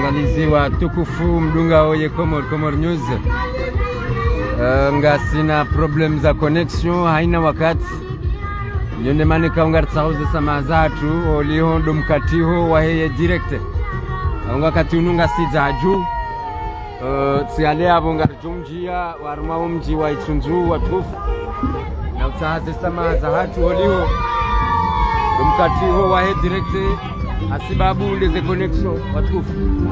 Wangalizi wa tukufu mdunga oye Comor News. Nga sina problem za connection haina wakati yonde mani kaungar tsauze sama zatu oliho dumkatiho waheye direct nga katununga sizaju tsiale abo ngarjumjia warma umji wa itsunzu watufu na utsahaze sama zatu oliho dumkatiho wahe direct asibabu ndeze connection watufu.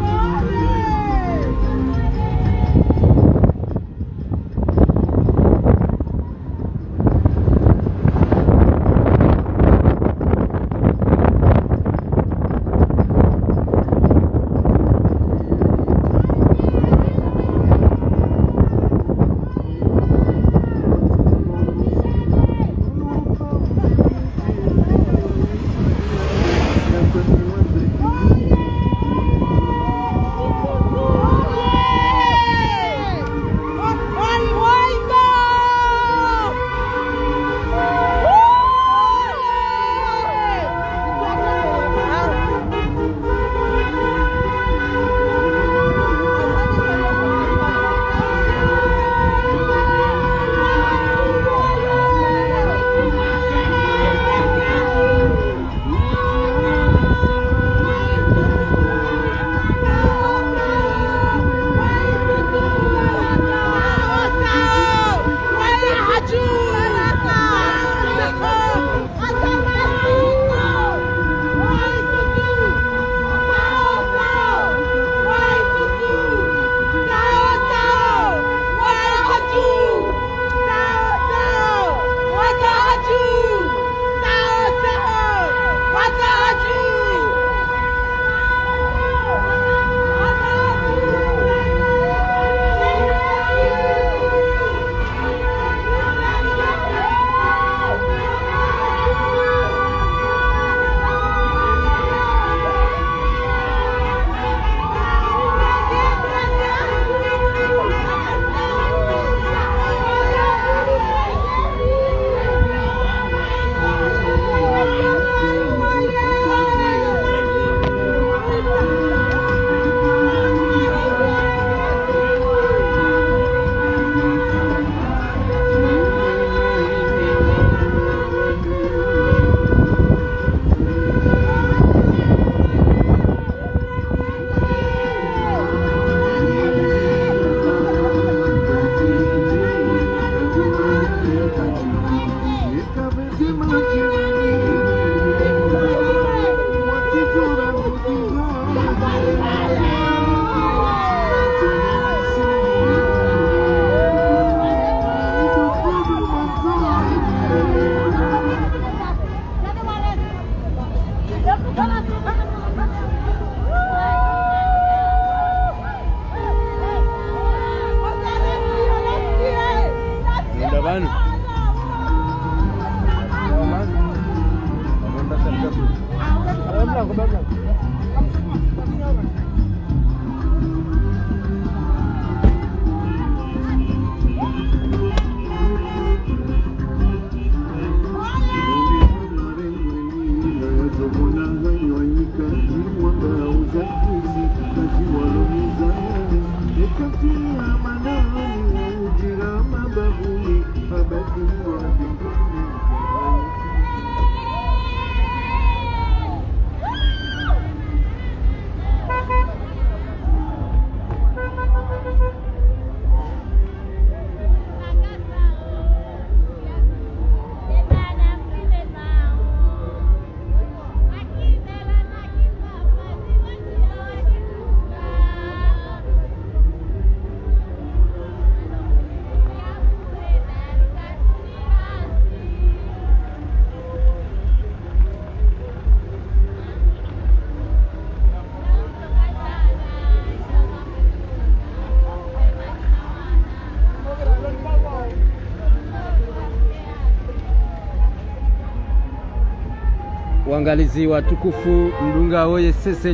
Wangalizi wa tukufu mdunga oye Sese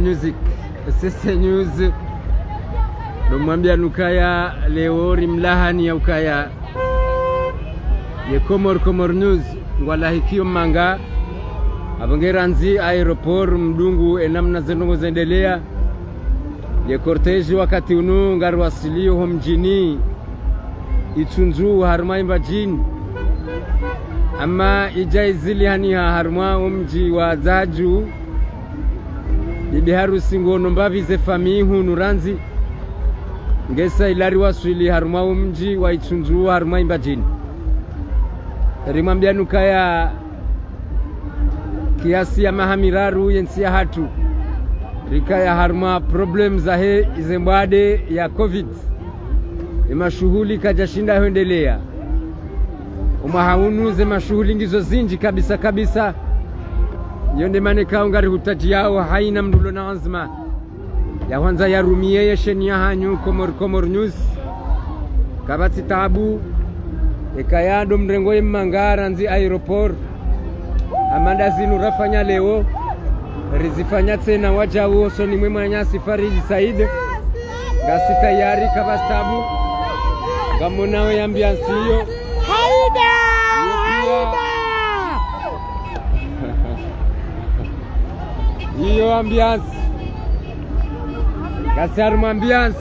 News nomwambia nukaya leori mlahani ya ukaya ye Comor News ngwala hikio manga abongeranzi aeroport mdungu enamna zenongo zendelea ye korteji wakati unu ngarwasilio mjini itunzu harma imbajini ama ijaizili haniha harma mji wa Zaju bibi harusi ngono mbavize famihu nuranzi ngesa ilari waswili harma mji wa itunzu harma imbajini rimambia nukaya kiasi ya mahamiraru yensia hatu rikaya harma problem zahe izembade ya covid mashughuli kajashinda huendelea umahaunu ze mashughuli ngizo zinji kabisa kabisa yonde mane kaungari hutaji yao haina mdulo na azma ya kwanza ya rumie ya shenia hanyu komor news kabati tabu ekayado mrengo imangara nzi aeroport amanda zinu rafanya leo rizifanya tena wajawo soni mwemanya Fariji Said gasi tayari kabastabu gamonao ya ambiance hiyo Haida hiyo ambiance gasi harma ambiance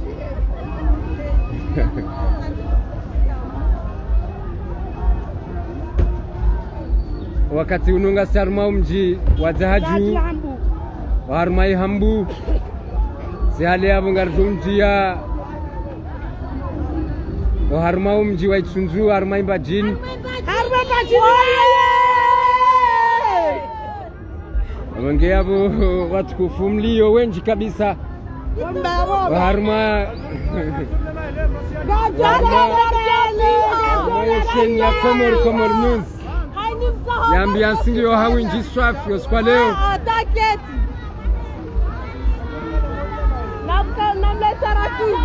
wakati ununga sarma mji wa Zaju wa harmai hambu sihali ya bungarjumjia wa harma mji wa Itunzu harmai mbajini wange yabo watukufu mlio wenji kabisa wa harma yesheni ya komor news ya ambiance ndio hawinji swafi kwa leo namleta ratu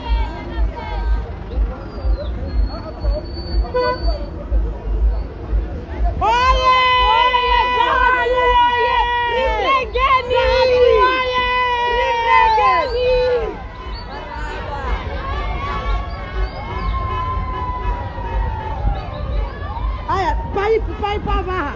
Pai pava.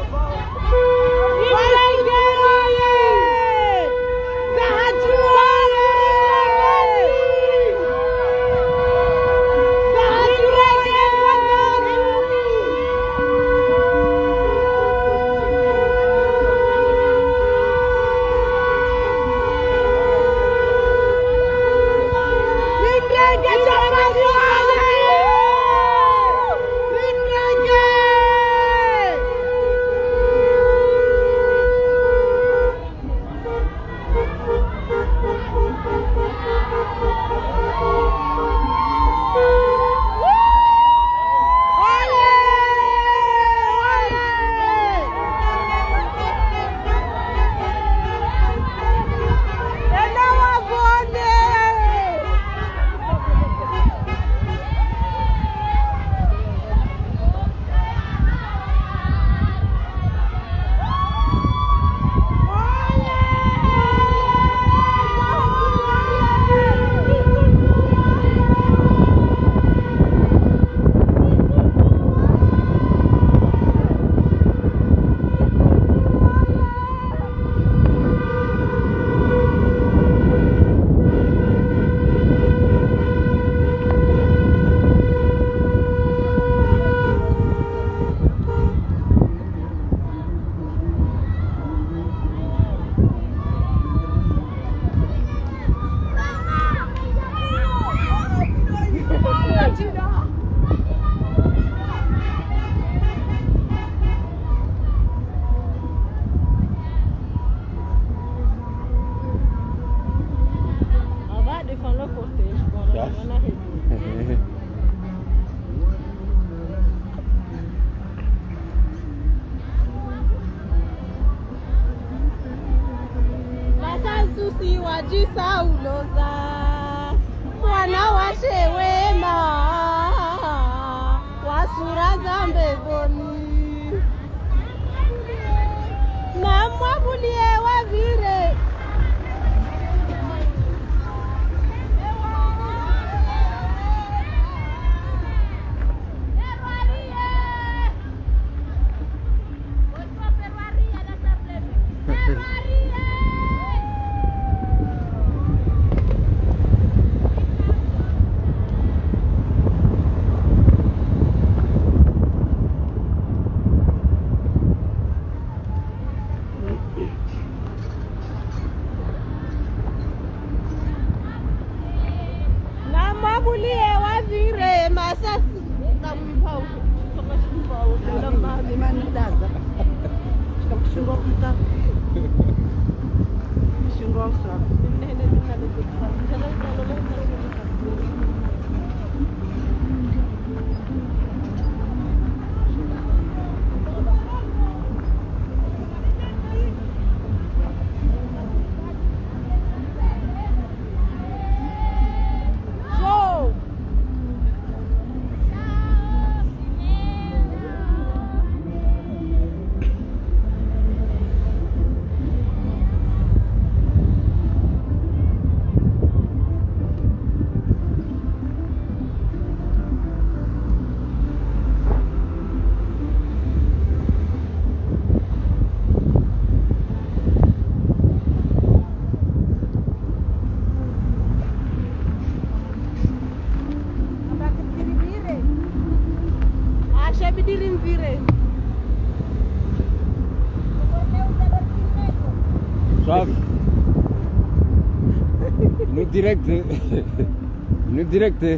Susi wajisa uloza wana washewema wasura za mbevoni na mwabulie wavire Lama memang daza. Sekarang syurok kita. Syurok sah. Ini ada kita. Jalan jalan nu direct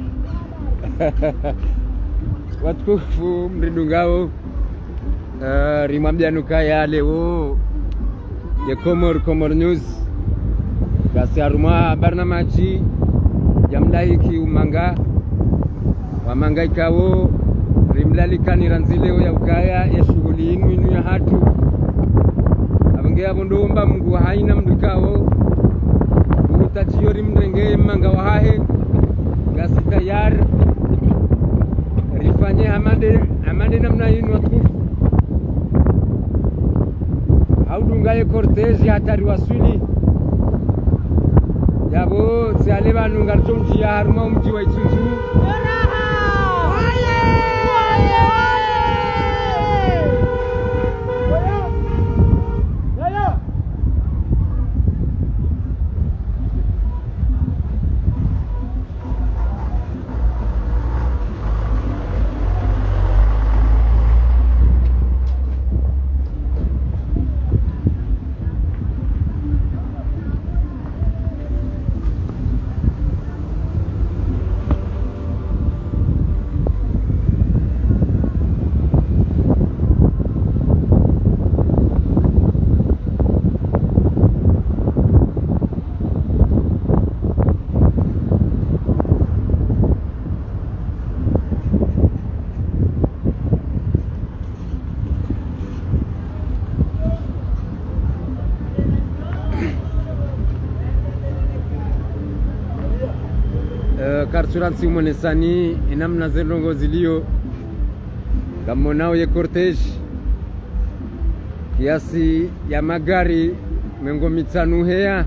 watukufu mridungao rimambianuka ya leo ya Komor News kasi aruma barnamaji jamlaiki umanga wamanga ikawo rimlalikani ranzileo ya ukaya ya shughuli inu ya hatu abangea bondomba Mungu haina mdukao tachiori mrenge manga wahe gasi tayar rifanye amande namna yinu watukufu haudungaye cortege hatari wasuli yabo tsiale banu ngarjonji ya haruma umji wa Itsunzu karsuransi mwonesani inamna zelongo zilio kamonao ye cortege kiasi ya magari mengo mitanu hea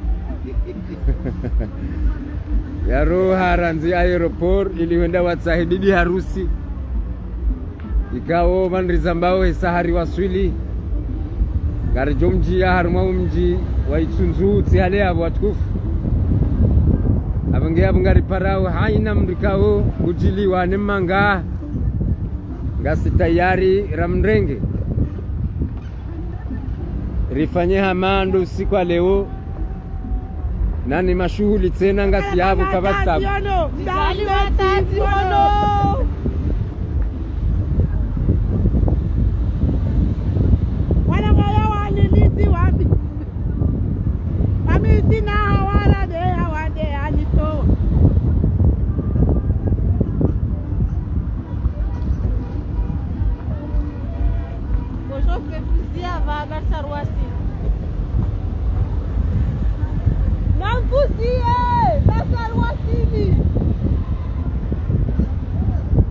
ya roha ranzi aeroport ili wenda watsahididi harusi ikao manrizambao hesahari waswili garjomji ya harumau mji wa Itsunzu tsiale abo watukufu abangea bungari parao haina mdukao ujili wa nemanga ngasi tayari ramrenge rifanye hamando usiku leo nani mashughuli tena ngasi yabo kabasta wana moyo walilizi wapi amisi na hawala de hawade anito bojo fefuzia vagar sarwasi namfuzie la sarwasini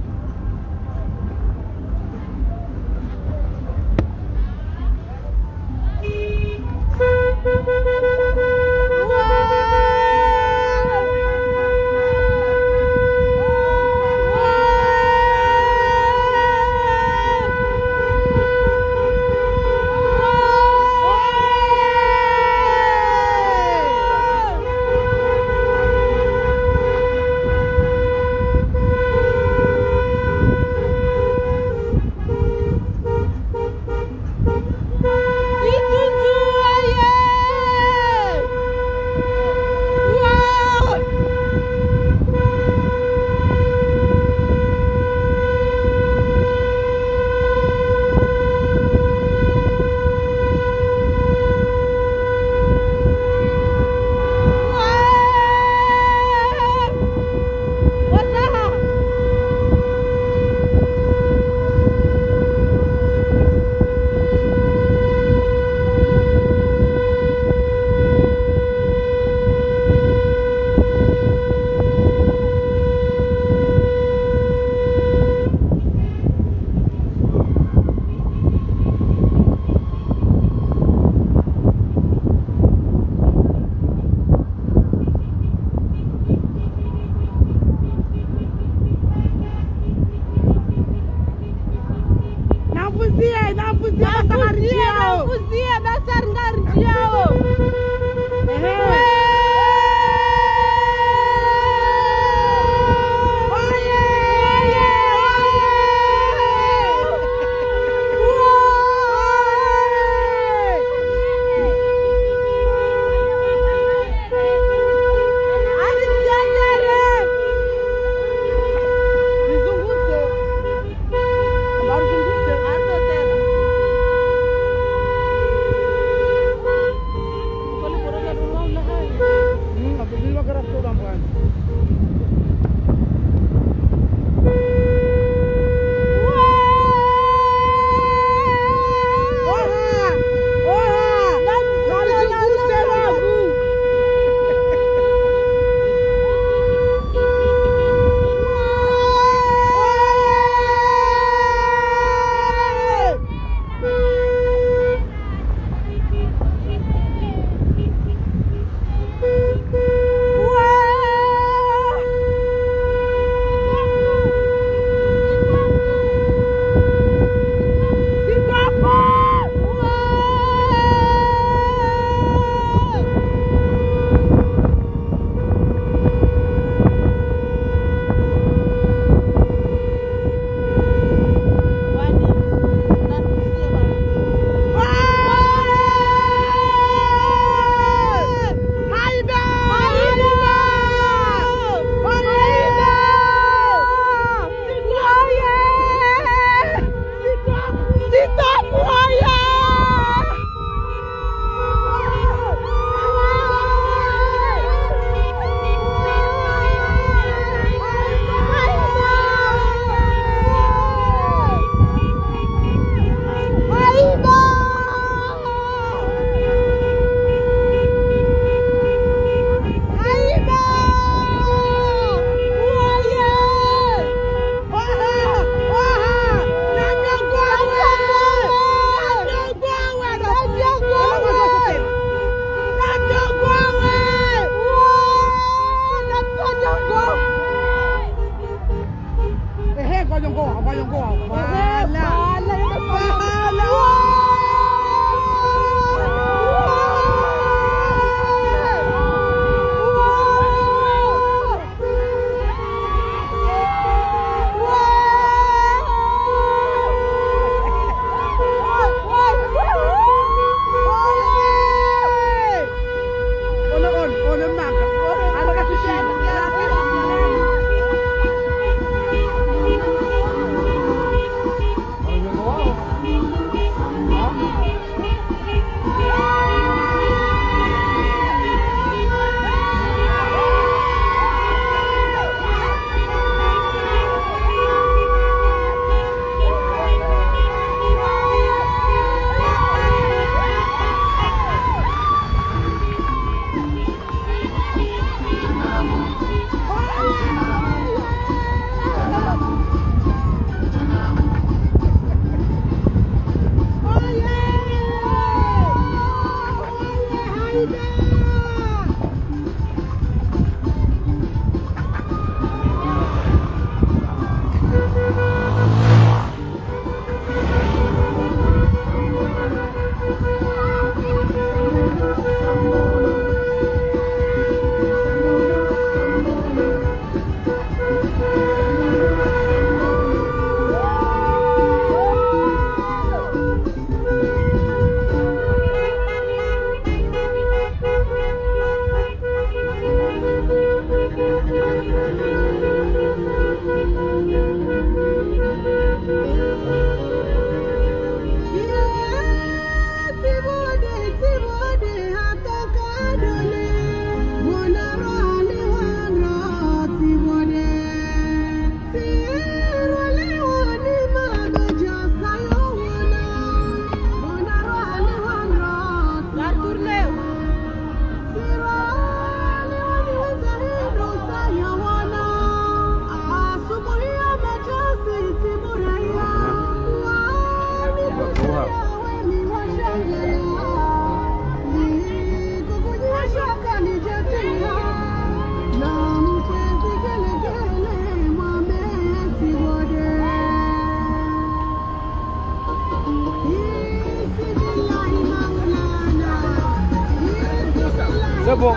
C'est bon.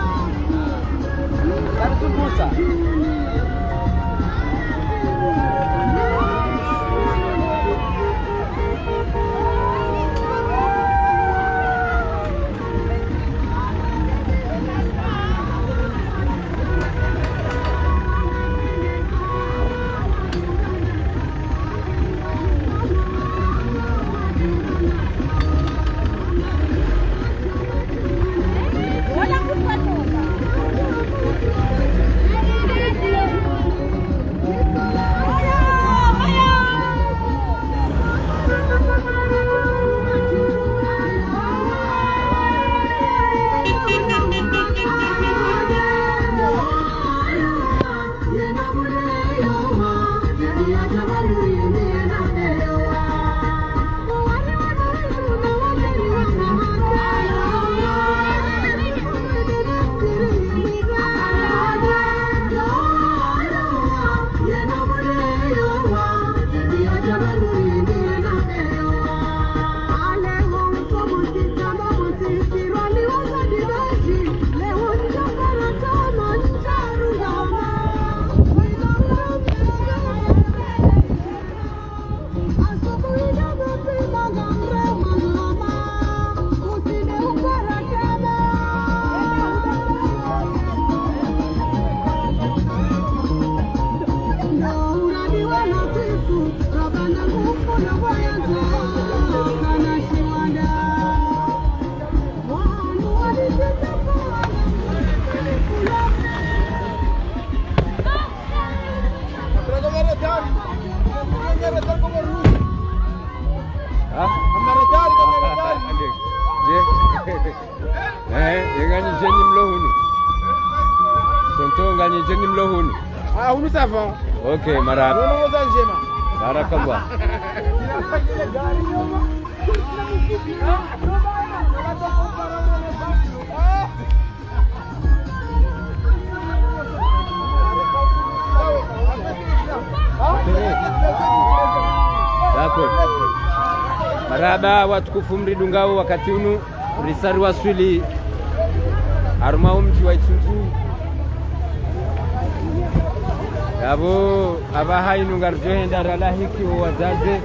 C'est bon ça. Olha a jeni mlohunu. Hunu savon. Okay, marhaba. Hunu njema. Barakallah. D'accord. Marhaba watukufu mridungao wakati unu risari waswili arumao mji wa Itsunzu. Yabo abahayi nungarjohenda ralahiki wazaze.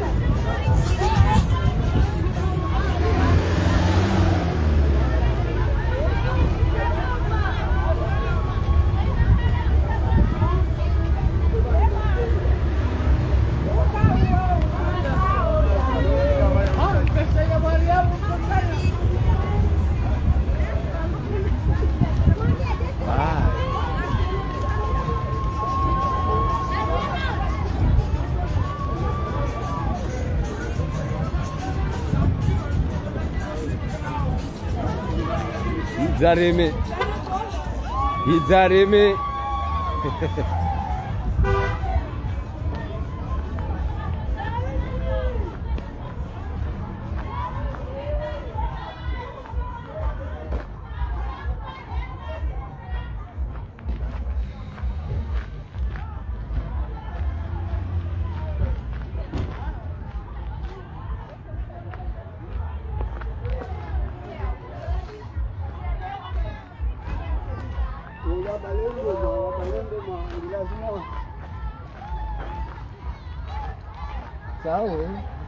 Hizareme. Sawa.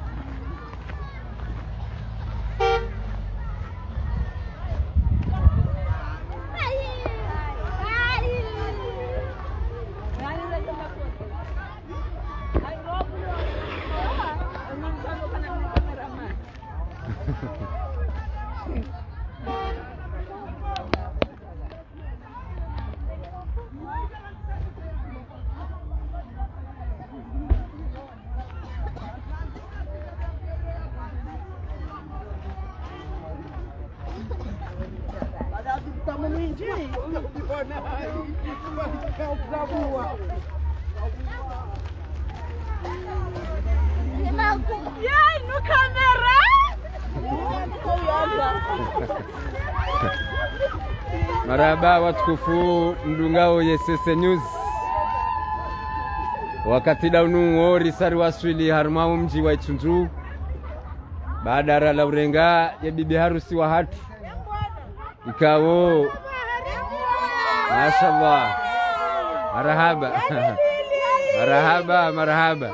Marhaba watukufu mdungao Yesese News. Wakati daunu risari waswili harumao mji wa Itsunzu. Baada la urenga ya bibi harusi wa hatu. Ikawo mashallah. Marhaba. Marhaba, marhaba.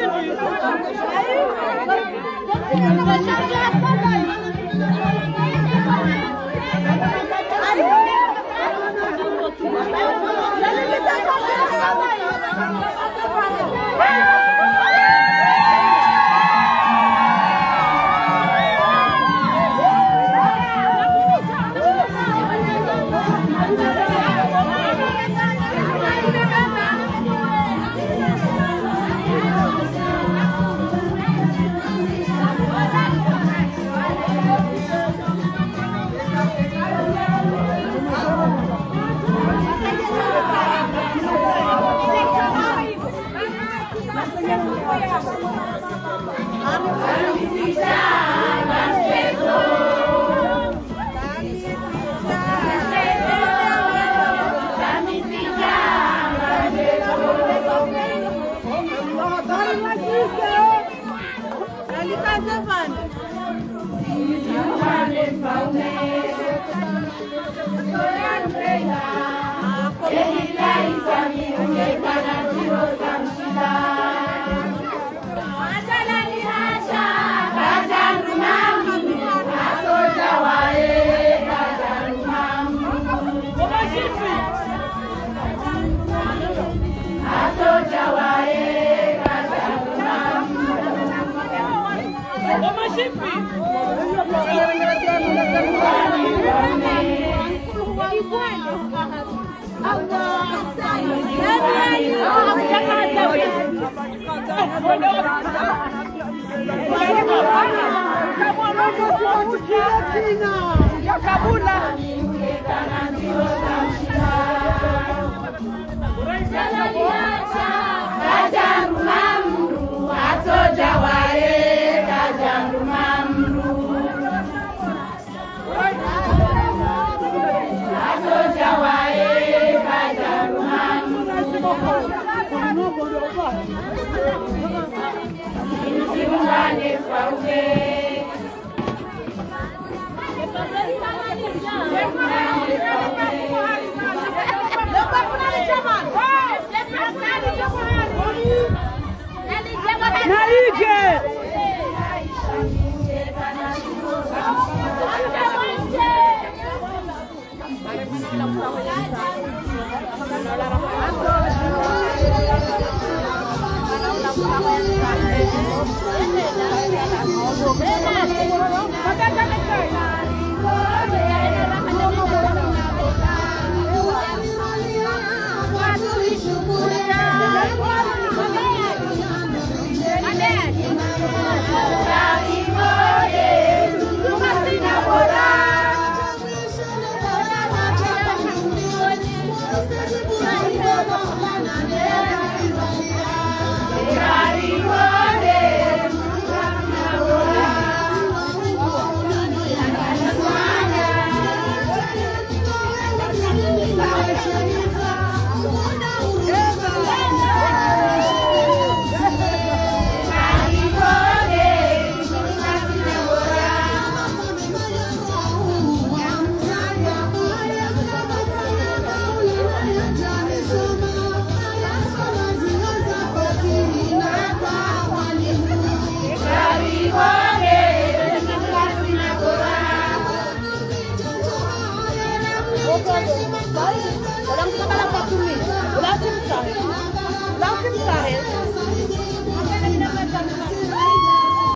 Orang kita malah Fatumi. Lazim sahih.